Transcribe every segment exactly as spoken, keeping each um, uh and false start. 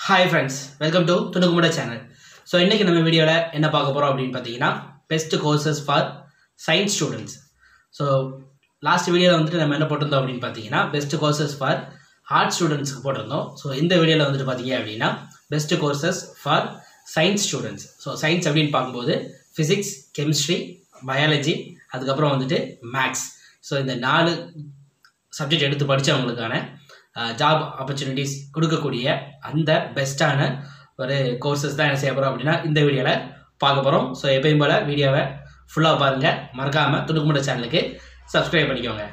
Hi friends, welcome to Thunukumootai channel. So இன்னைக்கு நம்ம வீடியோல என்ன பார்க்க போறோம் அப்படினு பாத்தீங்கன்னா best courses for science students. So last வீடியோல வந்துட்டு நம்ம என்ன போட்டுருந்தோம் அப்படினு பாத்தீங்கன்னா best courses for art students க்கு போட்டுருந்தோம். So இந்த வீடியோல வந்துட்டு பாத்தீங்க அப்படினா best courses for science students. So science அப்படினு பாக்கும்போது physics, chemistry, biology, அதுக்கு அப்புறம் வந்துட்டு maths. So இந்த நாலு சப்ஜெக்ட் எடுத்து படிச்சவங்களுக்கான ஜாப் ஆப்பர்ச்சுனிட்டிஸ் கொடுக்கக்கூடிய அந்த பெஸ்ட்டான ஒரு கோர்சஸ் தான் என்ன செய்ய போகிறோம் அப்படின்னா இந்த வீடியோவில் பார்க்க போகிறோம். ஸோ எப்பயும் போல் வீடியோவை ஃபுல்லாக பாருங்கள், மறக்காமல் துணுக்குமுட்டை சேனலுக்கு சப்ஸ்கிரைப் பண்ணிக்கோங்க.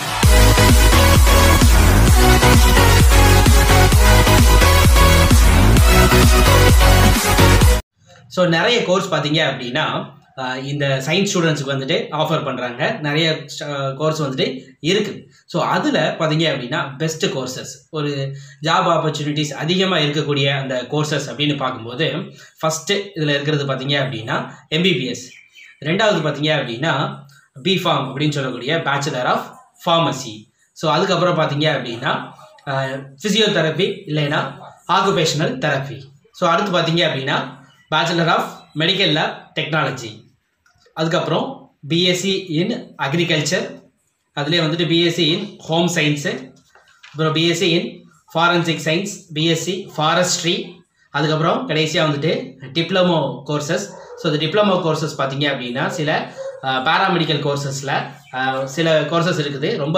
ஸோ நிறைய கோர்ஸ் பார்த்தீங்க அப்படின்னா இந்த சயின்ஸ் ஸ்டூடெண்ட்ஸுக்கு வந்துட்டு ஆஃபர் பண்ணுறாங்க, நிறைய கோர்ஸ் வந்துட்டு இருக்குது. ஸோ அதில் பார்த்தீங்க அப்படின்னா பெஸ்ட்டு கோர்சஸ், ஒரு ஜாப் ஆப்பர்ச்சுனிட்டிஸ் அதிகமாக இருக்கக்கூடிய அந்த கோர்சஸ் அப்படின்னு பார்க்கும்போது ஃபஸ்ட்டு இதில் இருக்கிறது பார்த்தீங்க அப்படின்னா எம்பிபிஎஸ், ரெண்டாவது பார்த்தீங்க அப்படின்னா பிஃபார்ம் அப்படின்னு சொல்லக்கூடிய பேச்சுலர் ஆஃப் ஃபார்மசி. ஸோ அதுக்கப்புறம் பார்த்தீங்க அப்படின்னா ஃபிசியோதெரப்பி இல்லைன்னா ஆக்குபேஷனல் தெரப்பி. ஸோ அடுத்து பார்த்தீங்க அப்படின்னா bachelor of medical lab technology, அதுக்கப்புறம் பிஎஸ்சி இன் அக்ரிகல்ச்சர், அதுலேயே வந்துட்டு பிஎஸ்சி இன் ஹோம் சயின்ஸு, அப்புறம் BSc in forensic science, BSc forestry, அதுக்கப்புறம் கடைசியாக வந்துட்டு டிப்ளமோ கோர்சஸ். ஸோ இந்த டிப்ளமோ கோர்சஸ் பார்த்தீங்க அப்படின்னா சில பேராமெடிக்கல் கோர்சஸில் சில கோர்சஸ் இருக்குது, ரொம்ப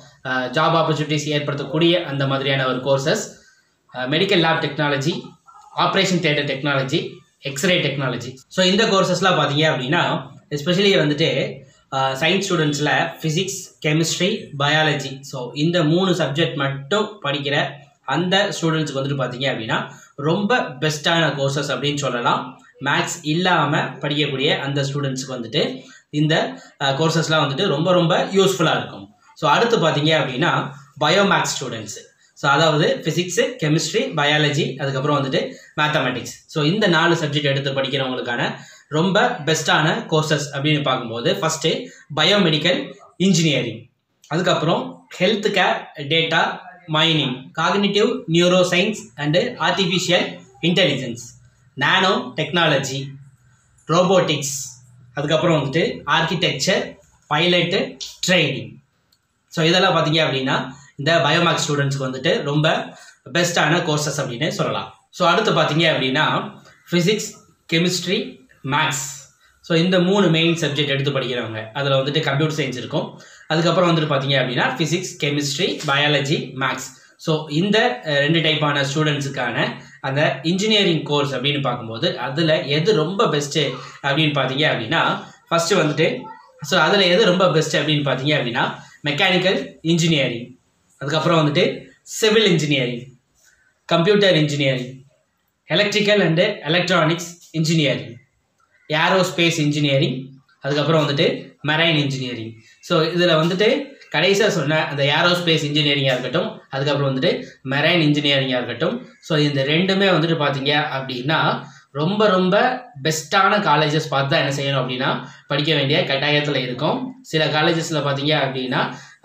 ஜாப் ஆப்பர்ச்சுனிட்டிஸ் ஏற்படுத்தக்கூடிய அந்த மாதிரியான ஒரு courses. Medical lab technology, operation theatre technology, X ray technology. So இந்த கோர்சஸ்லாம் பார்த்தீங்க அப்படின்னா எஸ்பெஷலி வந்துட்டு சயின்ஸ் ஸ்டூடெண்ட்ஸில் ஃபிசிக்ஸ், கெமிஸ்ட்ரி, பயாலஜி, ஸோ இந்த மூணு சப்ஜெக்ட் மட்டும் படிக்கிற அந்த ஸ்டூடெண்ட்ஸுக்கு வந்துட்டு பார்த்தீங்க அப்படின்னா ரொம்ப பெஸ்ட்டான கோர்சஸ் அப்படின்னு சொல்லலாம். மேக்ஸ் இல்லாமல் படிக்கக்கூடிய அந்த ஸ்டூடெண்ட்ஸுக்கு வந்துட்டு இந்த கோர்சஸ்லாம் வந்துட்டு ரொம்ப ரொம்ப யூஸ்ஃபுல்லாக இருக்கும். ஸோ அடுத்து பார்த்தீங்க அப்படின்னா பயோமேக்ஸ் ஸ்டூடெண்ட்ஸு, ஸோ அதாவது ஃபிசிக்ஸு, கெமிஸ்ட்ரி, பயாலஜி, அதுக்கப்புறம் வந்துட்டு மேத்தமெட்டிக்ஸ். ஸோ இந்த நாலு சப்ஜெக்ட் எடுத்து படிக்கிறவங்களுக்கான ரொம்ப பெஸ்ட்டான கோர்சஸ் அப்படின்னு பார்க்கும்போது ஃபஸ்ட்டு பயோமெடிக்கல் இன்ஜினியரிங், அதுக்கப்புறம் health care data mining, cognitive neuro science and artificial intelligence, nano technology, robotics, அதுக்கப்புறம் வந்துட்டு ஆர்கிடெக்சர், பைலட்டு, ட்ரைனிங். ஸோ இதெல்லாம் பார்த்தீங்க அப்படின்னா இந்த பயோமேக்ஸ் ஸ்டூடெண்ட்ஸ்க்கு வந்துட்டு ரொம்ப பெஸ்ட்டான கோர்சஸ் அப்படின்னு சொல்லலாம். ஸோ அடுத்து பார்த்தீங்க அப்படின்னா ஃபிசிக்ஸ், கெமிஸ்ட்ரி, மேக்ஸ், ஸோ இந்த மூணு மெயின் சப்ஜெக்ட் எடுத்து படிக்கிறவங்க, அதில் வந்துட்டு கம்ப்யூட்டர் சயின்ஸ் இருக்கும், அதுக்கப்புறம் வந்துட்டு பார்த்தீங்க அப்படின்னா physics, chemistry, biology, maths. So இந்த ரெண்டு டைப்பான ஸ்டூடெண்ட்ஸுக்கான அந்த இன்ஜினியரிங் கோர்ஸ் அப்படின்னு பார்க்கும்போது அதில் எது ரொம்ப பெஸ்ட்டு அப்படின்னு பார்த்தீங்க அப்படின்னா ஃபஸ்ட்டு வந்துட்டு ஸோ அதில் எது ரொம்ப பெஸ்ட்டு அப்படின்னு பார்த்தீங்க அப்படின்னா மெக்கானிக்கல் இன்ஜினியரிங், அதுக்கப்புறம் வந்துட்டு civil engineering, computer engineering, electrical and electronics engineering, aerospace engineering, அதுக்கப்புறம் வந்துட்டு மெரைன் இன்ஜினியரிங். ஸோ இதில் வந்துட்டு கடைசியாக சொன்ன அந்த ஏரோஸ்பேஸ் இன்ஜினியரிங்காக இருக்கட்டும், அதுக்கப்புறம் வந்துட்டு மெரைன் இன்ஜினியரிங்காக இருக்கட்டும், ஸோ இந்த ரெண்டுமே வந்துட்டு பார்த்தீங்க அப்படின்னா ரொம்ப ரொம்ப பெஸ்ட்டான காலேஜஸ் பார்த்து தான் என்ன செய்யணும் அப்படின்னா படிக்க வேண்டிய கட்டாயத்தில் இருக்கும். சில காலேஜஸில் பார்த்தீங்க அப்படின்னா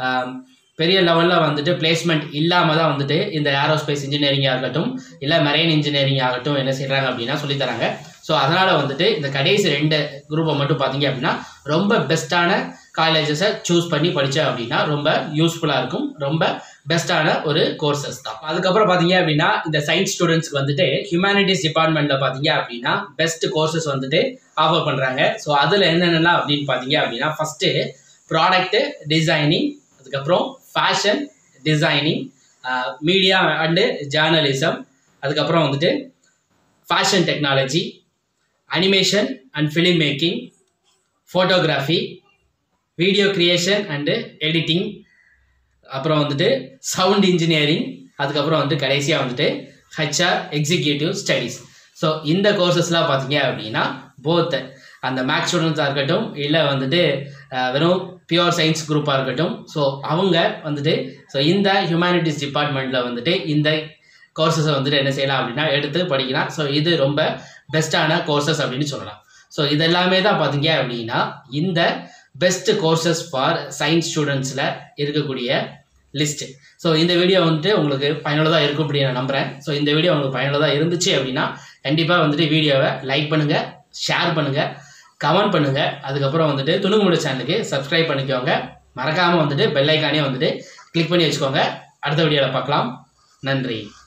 பெரிய லெவலில் வந்துட்டு பிளேஸ்மெண்ட் இல்லாமல் தான் வந்துட்டு இந்த ஏரோஸ்பேஸ் இன்ஜினியரிங்காக இருக்கட்டும் இல்லை மெரைன் இன்ஜினியரிங் ஆகட்டும் என்ன செய்கிறாங்க அப்படின்னா சொல்லித்தராங்க. ஸோ அதனால் வந்துட்டு இந்த கடைசி ரெண்டு குரூப்பை மட்டும் பார்த்தீங்க அப்படின்னா ரொம்ப பெஸ்ட்டான காலேஜஸை சூஸ் பண்ணி படித்தா அப்படின்னா ரொம்ப யூஸ்ஃபுல்லாக இருக்கும், ரொம்ப பெஸ்ட்டான ஒரு கோர்சஸ் தான். அதுக்கப்புறம் பார்த்தீங்க அப்படின்னா இந்த சயின்ஸ் ஸ்டூடெண்ட்ஸ்க்கு வந்துட்டு ஹியூமனிட்டிஸ் டிபார்ட்மெண்ட்டில் பார்த்தீங்க அப்படின்னா பெஸ்ட் கோர்சஸ் வந்துட்டு ஆஃபர் பண்ணுறாங்க. ஸோ அதில் என்னென்னலாம் அப்படின்னு பார்த்தீங்க அப்படின்னா ஃபஸ்ட்டு ப்ராடக்ட்டு டிசைனிங், அதுக்கப்புறம் fashion designing, media and journalism, அதுக்கப்புறம் வந்துட்டு fashion technology, animation and film making, photography, video creation and editing, அப்புறம் வந்துட்டு சவுண்ட் இன்ஜினியரிங், அதுக்கப்புறம் வந்துட்டு கடைசியாக வந்துட்டு ஹெச்ஆர் எக்ஸிக்யூட்டிவ் ஸ்டடீஸ். ஸோ இந்த கோர்சஸ்லாம் பார்த்தீங்க அப்படின்னா போத் அந்த மேக்ஸ் ஸ்டூடெண்ட்ஸாக இருக்கட்டும் இல்லை வந்துட்டு வெறும் பியூர் சயின்ஸ் குரூப்பாக இருக்கட்டும், ஸோ அவங்க வந்துட்டு ஸோ இந்த ஹியூமனிட்டிஸ் டிபார்ட்மெண்ட்டில் வந்துட்டு இந்த கோர்சஸை வந்துட்டு என்ன செய்யலாம் அப்படின்னா எடுத்து படிக்கலாம். ஸோ இது ரொம்ப பெஸ்ட்டான கோர்சஸ் அப்படின்னு சொல்லலாம். ஸோ இதெல்லாமே தான் பார்த்தீங்க அப்படின்னா இந்த பெஸ்ட் கோர்சஸ் ஃபார் சயின்ஸ் ஸ்டூடெண்ட்ஸில் இருக்கக்கூடிய லிஸ்ட்டு. ஸோ இந்த வீடியோ வந்துட்டு உங்களுக்கு பயனுள்ளதாக இருக்கும் அப்படின்னு நான் நம்புகிறேன். ஸோ இந்த வீடியோ உங்களுக்கு பயனுள்ளதாக இருந்துச்சு அப்படின்னா கண்டிப்பாக வந்துட்டு வீடியோவை லைக் பண்ணுங்கள், ஷேர் பண்ணுங்கள், கமெண்ட் பண்ணுங்கள். அதுக்கப்புறம் வந்துட்டு துணுக்குமுடை சேனலுக்கு சப்ஸ்கிரைப் பண்ணிக்கோங்க. மறக்காமல் வந்துட்டு பெல் ஐக்கானே வந்துட்டு கிளிக் பண்ணி வச்சுக்கோங்க. அடுத்த வீடியோவில் பார்க்கலாம். நன்றி.